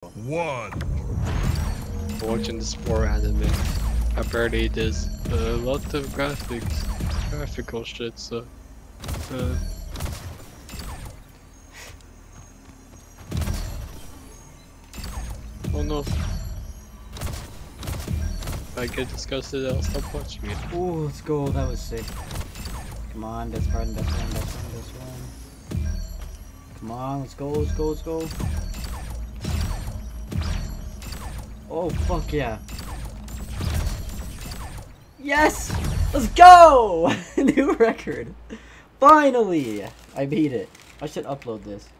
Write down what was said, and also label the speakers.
Speaker 1: One.
Speaker 2: Watching the sport anime. Apparently there's a lot of graphical shit, so oh no. If I get disgusted, I'll stop watching it.
Speaker 3: Ooh, let's go, that was sick. Come on, best friend, best friend, best friend, best friend. Come on, let's go, let's go, let's go. Oh, fuck yeah. Yes! Let's go! New record! Finally! I beat it. I should upload this.